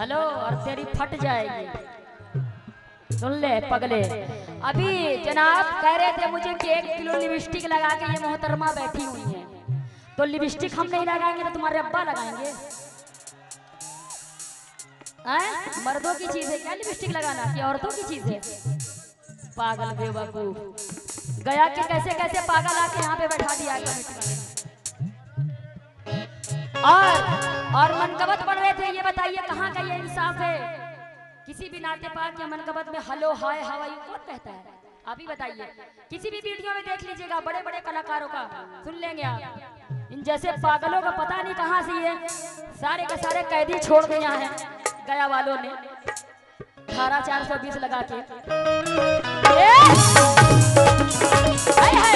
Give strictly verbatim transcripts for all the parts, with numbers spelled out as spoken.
Hello और तेरी फट जाएगी। सुन ले पगले, अभी जनाब कह रहे थे मुझे कि एक किलो लिपस्टिक लगा के ये मोहतरमा बैठी हुई है, तो लिपस्टिक हम नहीं लगाएंगे तो तुम्हारे अब्बा लगाएंगे। हैं? मर्दों की चीज है क्या लिपस्टिक लगाना, कि औरतों की चीज है? पागल बेवकूफ, गया कि कैसे कैसे पागल आके यहाँ पे बैठा दिया कमेटी वाले। और और मनकबत पढ़ रहे थे, ये बताइए कहाँ का ये इंसाफ है? किसी भी नाते पाक या मनकबत में hello hi how are you कौन कहता है? आप ही बताइए। किसी भी वीडियो में देख लीजिएगा, बड़े बड़े कलाकारों का सुन लेंगे आप। इन जैसे पागलों का पता नहीं कहाँ से ये सारे के सारे कैदी छोड़ गए हैं गया वालों ने धारा चार सौ बीस लगा के। हाय हाय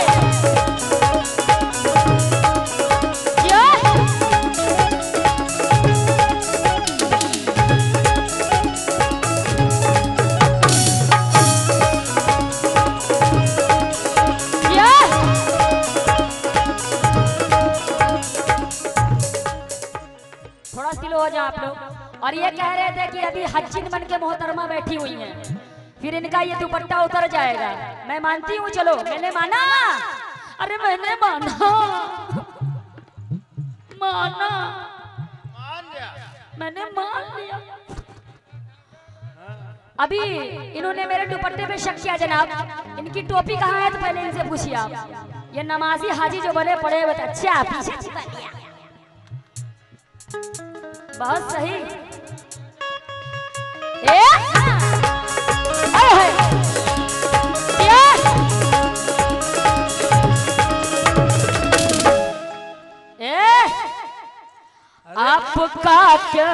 हो जाए आप लोग। और ये कह रहे थे कि अभी हज्जिन बन के मोहतरमा बैठी हुई हैं, फिर इनका ये दुपट्टा उतर जाएगा। मैं मानती हूँ, चलो मैंने माना, अरे मैंने माना माना मैंने मान लिया। अभी इन्होंने मेरे दुपट्टे पे शक किया जनाब, इनकी टोपी कहाँ है तो पहले इनसे पूछिए आप। ये नमाजी हाजी जो बने पड़े हुए, अच्छा पीछे छिपा लिया, बहुत सही। ए ए आपका क्या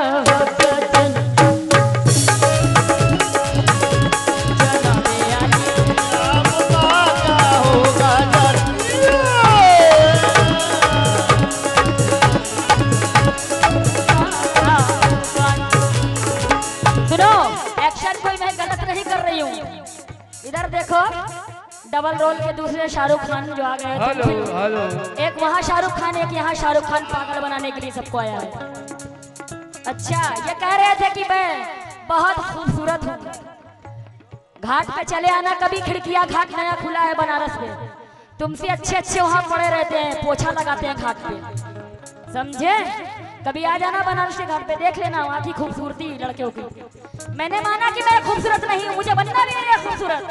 इधर देखो, डबल रोल के दूसरे शाहरुख खान जो आ गए थे। हेलो हेलो, एक वहाँ शाहरुख खान, एक यहाँ शाहरुख खान पागल बनाने के लिए सबको आया है। अच्छा, ये कह रहे थे कि मैं बहुत खूबसूरत हूँ, घाट पे चले आना कभी, खिड़किया घाट नया खुला है बनारस में, तुमसे अच्छे अच्छे वहाँ पड़े रहते हैं, पोछा लगाते हैं घाट पे, समझे? कभी आ जाना बनारस के घाट पे, देख लेना वहाँ की खूबसूरती लड़कियों की। मैंने माना कि मैं खूबसूरत नहीं हूँ, मुझे बनना भी नहीं है खूबसूरत।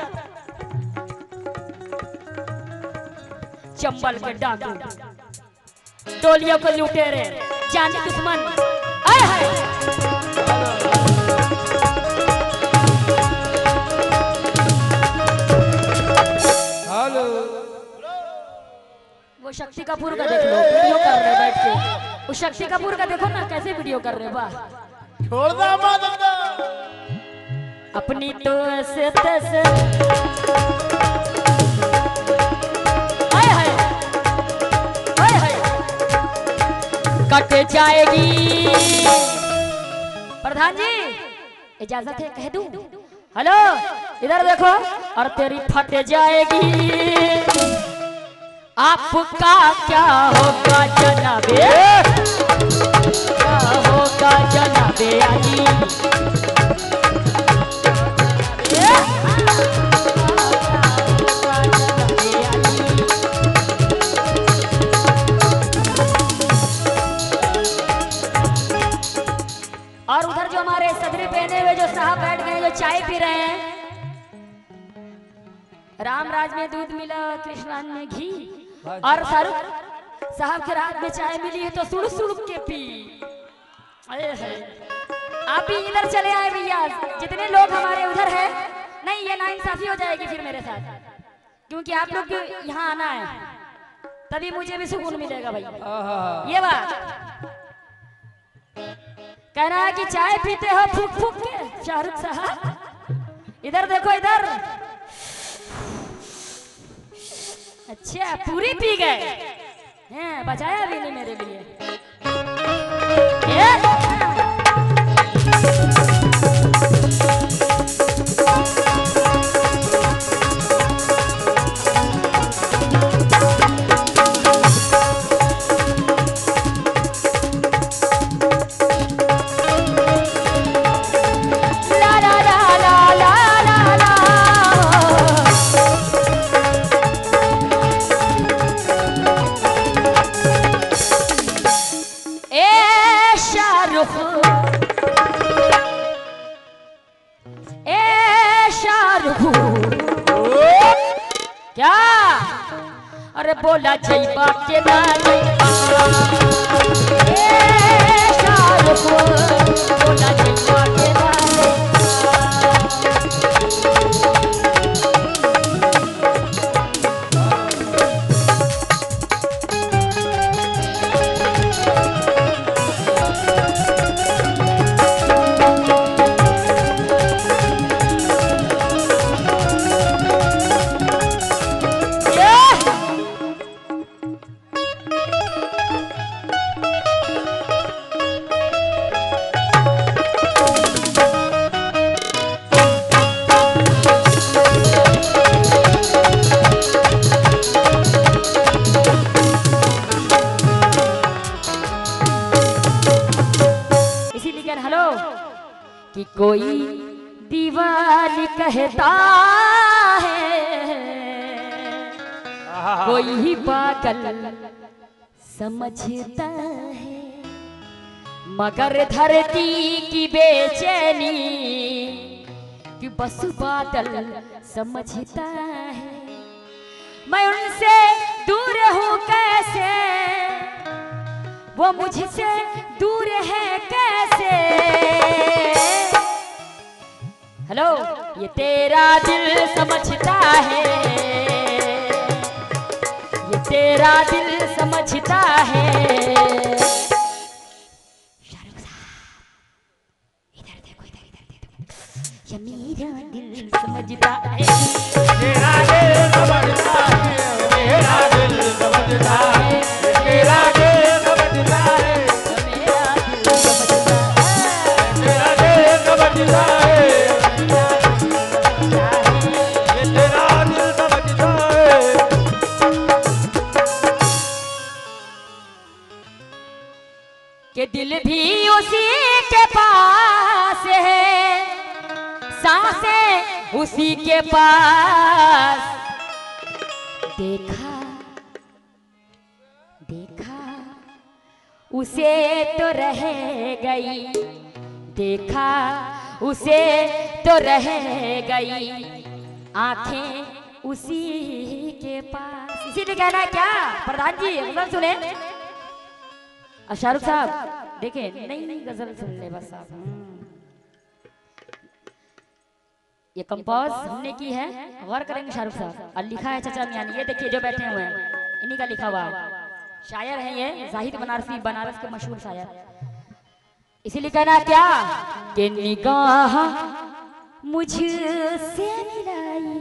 चंबल के डाकू, टोलियों को लुटेरे, जाने दुश्मन, आए हाय। हेलो, वो शक्ति कपूर का देख लो, वीडियो कर रहे बैठ के। उस शक्ति कपूर का देखो ना कैसे वीडियो कर रहे, वाह। छोड़ दो अपनी तो ऐसे तैसे, हाय हाय हाय हाय कट जाएगी। प्रधान जी इजाजत है कह दूं? हेलो इधर देखो, और तेरी फट जाएगी। आपका क्या होगा जनाबे, क्या होगा जनाबे अली। और उधर जो हमारे सदरी पहने हुए जो साहब बैठ गए, जो चाय पी रहे हैं, रामराज में दूध मिला, कृष्णान में घी, और शाहरुख साहब के रात में चाय मिली है तो सुड़ सुड़ के पी। अरे है, आप भी इधर चले आए भैया, जितने लोग हमारे उधर है। नहीं, ये नाइंसाफी हो जाएगी फिर मेरे साथ, क्योंकि आप लोग यहाँ आना है, तभी मुझे भी सुकून मिलेगा भाई। ये बात कह रहा है कि चाय पीते हो फूक फूक के शाहरुख साहब। इधर देखो इधर, अच्छा पूरी पी गए हैं, बचाया भी नहीं मेरे लिए। शाहरुख, ए शाहरुख क्या अरे बोला जैबा के ना ए शाहरुख बोला जैबा के ना कि कोई दीवानी कहता है, कोई ही पागल समझता है, मगर धरती की बेचैनी कि बस बादल समझता है। मैं उनसे दूर हूँ कैसे, वो मुझसे दूर है कैसे। हेलो, ये तेरा दिल समझता है, ये तेरा दिल समझता है। शाहरुख साहब इधर देखो, इधर इधर देखो, ये मेरा दिल समझता है, तेरा दिल समझता है, मेरा दिल समझता है, तेरा दिल समझता है, मेरा दिल समझता है, तेरा दिल समझता है। कि दिल भी उसी के पास है, सांसें उसी के पास। देखा देखा उसे तो रह गई, देखा उसे तो रह गई, आंखें उसी के पास। इसीलिए कहना है क्या प्रधान जी, गजल सुने। और शाहरुख साहब देखे नहीं नहीं गजल सुन ले बस आप। ये कंपोज हमने की है, गौर करेंगे शाहरुख साहब। और लिखा है चाचा मियानी, ये देखिए जो बैठे हुए हैं इन्हीं का लिखा हुआ है। शायर है ये जाहिद बनारसी, बनारस के मशहूर शायर। इसीलिए कहना क्या कि निगाह मुझसे मिलाई,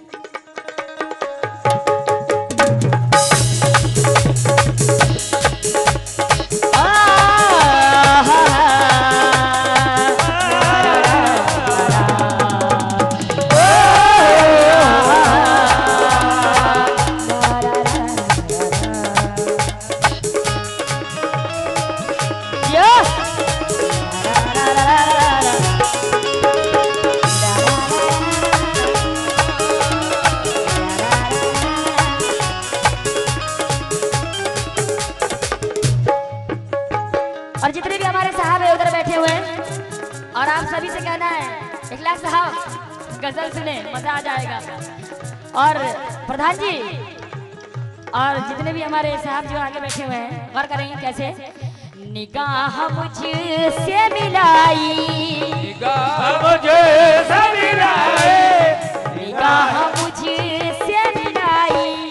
और जितने भी हमारे साहब है उधर बैठे हुए हैं। और आप सभी से कहना है इखलास साहब गजल सुने, मजा आ जाएगा। और प्रधान जी और जितने भी हमारे साहब जो आगे बैठे हुए हैं गौर करेंगे कैसे। निगाह मुझसे मिलाई, निगाह मुझसे मिलाई, निगाह मुझसे मिलाई।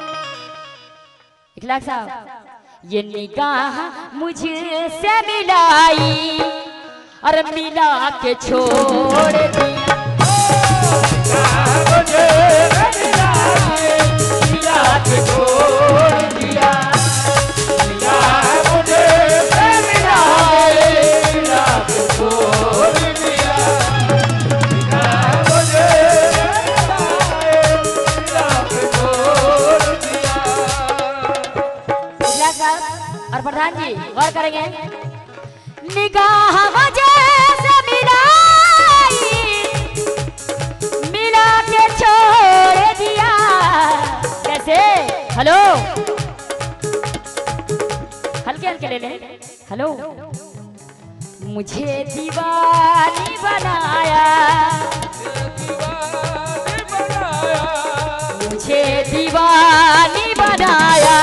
इखलास साहब ये निगाह मुझसे मिलाई और मिला के छोड़ दिया, मुझे मिलाई, मिला के छोड़ दिया, मुझे मिलाई, मिला के छोड़ दिया, मुझे मिला के छोड़ दिया। और प्रधान जी गौर करेंगे। निगाह मुझसे मिलाई, मिला के छोड़ दिया। कैसे? हेलो हल्के हल्के ले ले। हेलो मुझे दीवानी बनाया, मुझे दीवानी बनाया।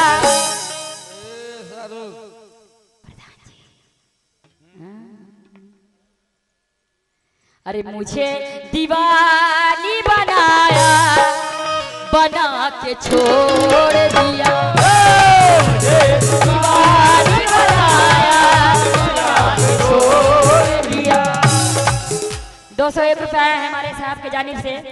अरे मुझे दीवानी बनाया, बना के छोड़ दिया। मुझे दीवानी बनाया, बना के छोड़ दिया। दो सौ एक रुपया है हमारे साहब के जानिब से।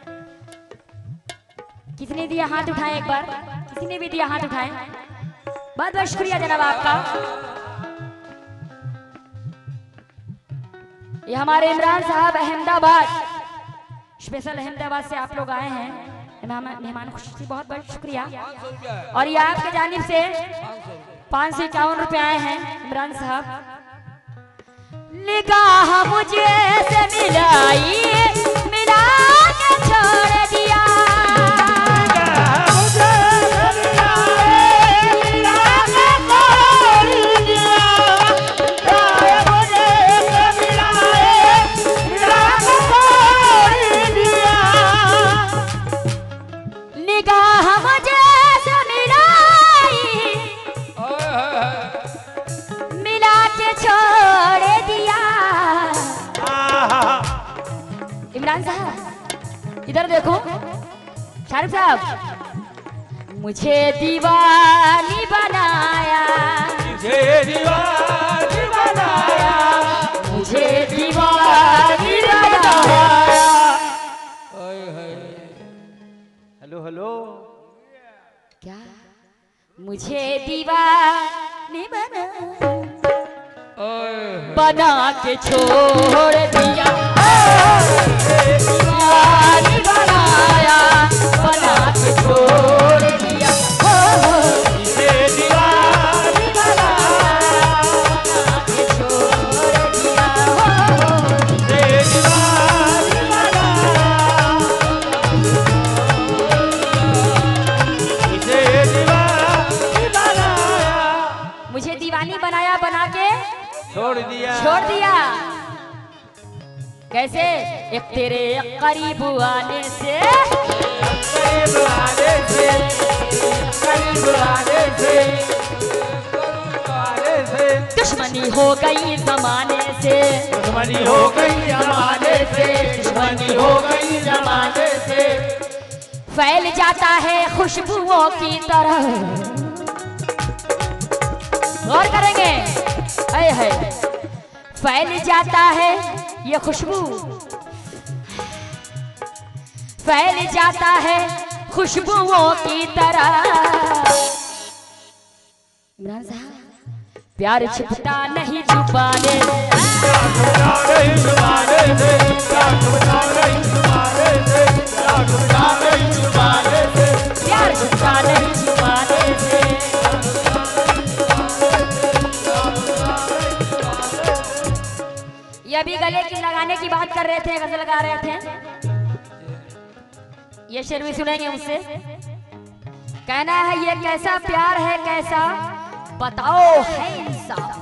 किसने दिया हाथ उठाए एक बार, किसी ने भी दिया हाथ उठाए। बहुत बहुत शुक्रिया जनाब आपका। ये हमारे इमरान साहब अहमदाबाद, स्पेशल अहमदाबाद से आप लोग आए हैं, मेहमान खुशी, बहुत बहुत शुक्रिया। और ये आपके जानिब से पाँच सौ इक्यावन रुपये आए हैं इमरान साहब। निगाह मुझे से मिलाई, मिला के छोड़ दिया। इमरान साहब इधर देखो, शाहरुख साहब, मुझे दीवानी बनाया, मुझे दीवानी बनाया, मुझे दीवानी बनाया। हेलो हेलो, क्या मुझे दीवानी बनाया, बना के छोड़ दिया। दीवानी बनाया, बना के छोड़ दिया। मुझे दीवानी बनाया, बना के छोड़ दिया। मुझे दीवानी बनाया, मुझे दीवानी बनाया, मुझे दीवानी बनाया, बना के छोड़ दिया, छोड़ दिया। कैसे? एक तेरे करीब आने से, करीब आने से, करीब आने से, करीब आने से, दुश्मनी हो गई जमाने से, दुश्मनी हो गई जमाने से, दुश्मनी हो गई जमाने से। फैल जाता है खुशबुओं की तरह। गौर करेंगे, है है फैल जाता है ये खुशबू, फैल जाता है खुशबुओं की तरह। इमरान साहब, प्यार छिपता नहीं छुपाने, नहीं छुपाने से, प्यार छिपता नहीं छुपाने से, प्यार छिपता नहीं छुपाने से, प्यार छिपता नहीं छुपाने से। ये अभी गले की लगाने की बात कर रहे थे, गजल गा रहे थे। ये शेर भी सुनेंगे मुझसे। कहना है ये कैसा प्यार है, कैसा बताओ है इंसाफ।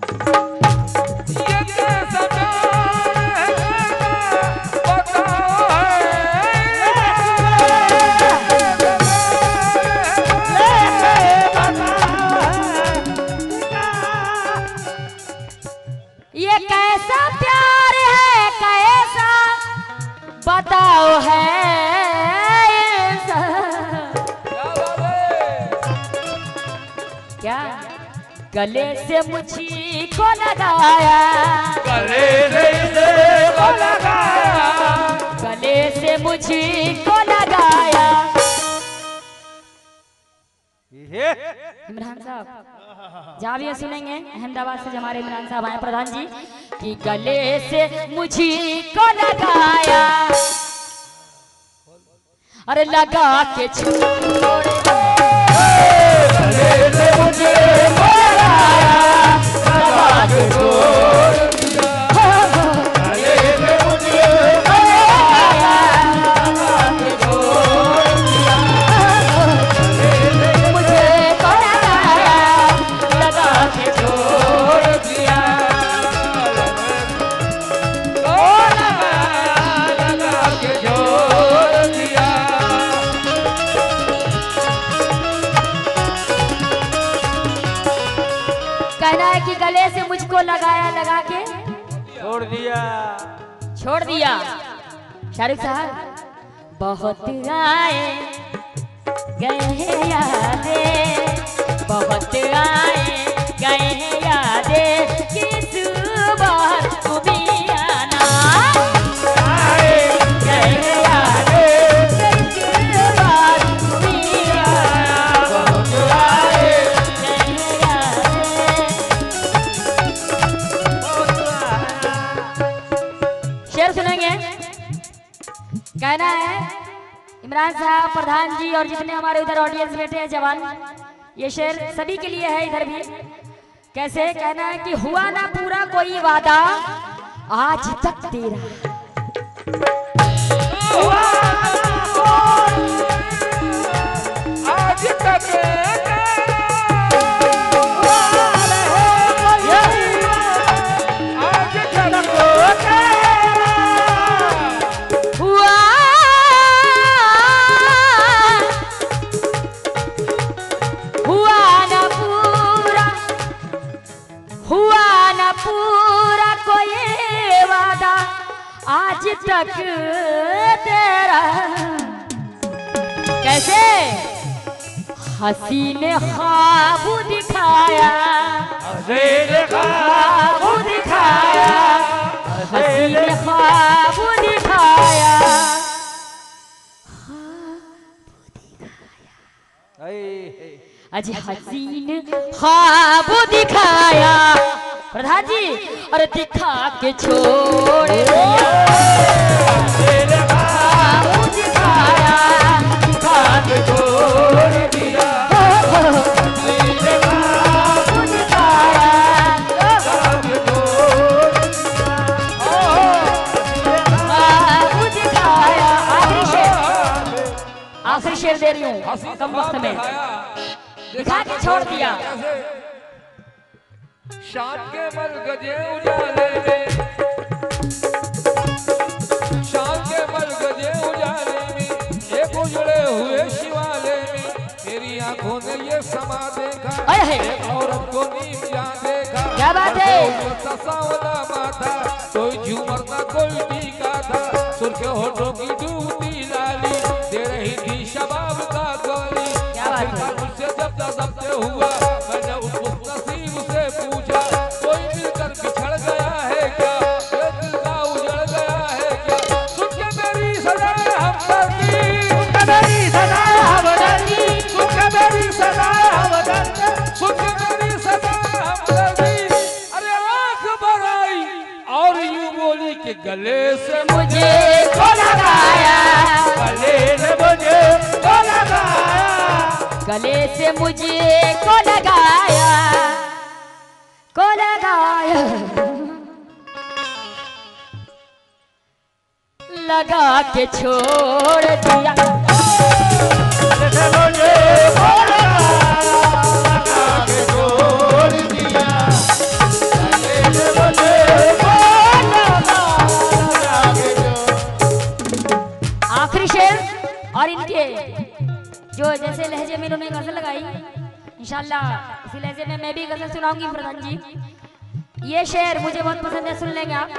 ये कैसा प्यार है, बताओ ये कैसा प्यार है, कैसा बताओ है। क्या गले से मुझी को लगाया, गले से को लगाया, गले से मुझी को लगाया। इमरान साहब जहाँ भी सुनेंगे, अहमदाबाद से हमारे इमरान साहब आए प्रधान जी, कि गले से मुझी को लगाया, अरे लगा के छोड़ गले से मुझे को लगाया, लगा के छोड़ दिया। गले से मुझे को लगाया, लगा के छोड़ दिया। मुझे को लगाया, लगा के छोड़ दिया। छोड़ दिया छोड़ दिया। शाहरुख साहब, बहुत आए गए यादें, बहुत आए गए यादें, किस बार तू भी आना। आए गए यादें, किस बार तू भी आना। बहुत आए गए यादें। शेर सुनेंगे। कहना है इमरान साहब, प्रधान जी और जितने हमारे उधर ऑडियंस बैठे हैं जवान, ये शेर सभी के लिए है इधर भी। कैसे कहना है कि हुआ ना पूरा कोई वादा आज तक तेरा, हुआ आज तक आज तक तेरा। कैसे हसीन ख्वाब दिखाया, हसीन ख्वाब दिखाया, हसीन ख्वाब दिखाया, अजी हसीन ख्वाब दिखाया। प्रधान जी, और दिखा के छोड़ दिया, ख्वाब दिखाया, दिखा के छोड़ दिया, ख्वाब दिखाया, ख्वाब दिखाया। आखिरी शेर, आखिरी शेर दे रही हूँ कम वक्त में। दिखा के छोड़ दिया। शाम के मल गजे उजाले में, शाम के मल गजे उजाले में, एक उजड़े हुए शिवाले में मेरी आंखों ने ये समा देखा, एक औरत को नीम जान देखा। क्या बात है? सावला माथा, कोई झूमर ना कोई टीका था, सुर्ख होठों की डूबती लाली दे रही थी शबाब का गोली। क्या बात है? मुझसे जब दबते हुआ मैंने उस नसीब से पूछा, कोई मिलकर बिछड़ गया है क्या, ये दिल का उजड़ गया है क्या। सुन के मेरी सदा हमदर्दी, सुन के मेरी सदा हमदर्दी, सुन के मेरी सदा हमदर्दी, सुन के मेरी सदा हमदर्दी। अरे आँख भर आई और यूं बोली कि गले से मुझे को लगाया, गले से मुझे को लगाया, गले से मुझे को लगाया, को लगाया, लगा के छोड़ दिया। मुझे को लगाया, लगा के छोड़ दिया, गले से मुझे को लगाया, लगा के छोड़। आखिरी शेर और इनके जो जैसे लहजे में इन्होंने गजल लगाई, इंशाल्लाह इसी लहजे में मैं भी गजल सुनाऊंगी प्रधान जी। ये शेर मुझे बहुत पसंद है, सुन लेंगे आप।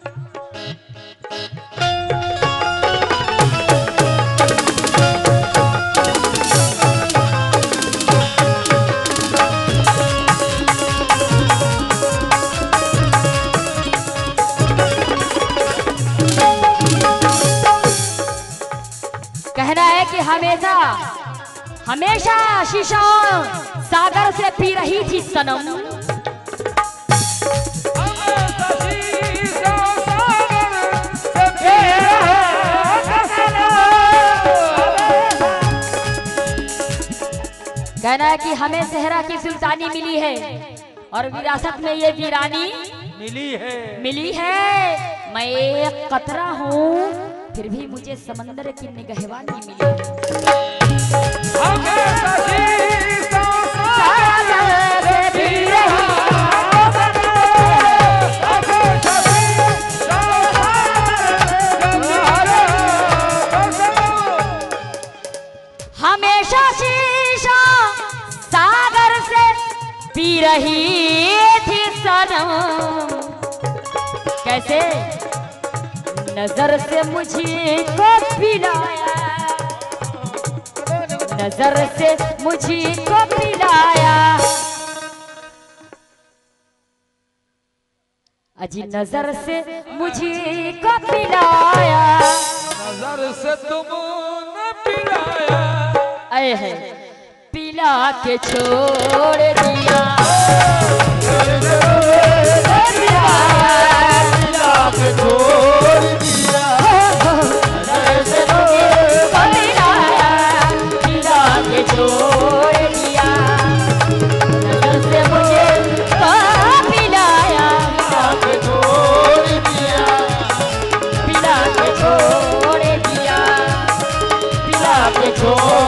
कहना है कि हमेशा हमेशा शीशा सागर से पी रही थी सनम, कहना है कि हमें सहरा की सुल्तानी मिली है और विरासत में ये वीरानी मिली है, मिली है। मैं एक कतरा हूँ फिर भी मुझे समंदर की निगहबानी मिली हमेशा शीशा सागर से पी रही थी सनम। कैसे? नजर से मुझे को पिलाया, नजर से मुझे को पिलाया, अजी नजर से मुझे को पिलाया, नजर से तुमने पिलाया, आए है पिला के छोड़ दिया, पिला के छोड़ दिया, नजर से मुझे को पिलाया, पिला के छोड़ दिया, नजर से मुझे को पिलाया, पिला के छोड़ दिया, पिला के छोड़ दिया, पिला के छोड़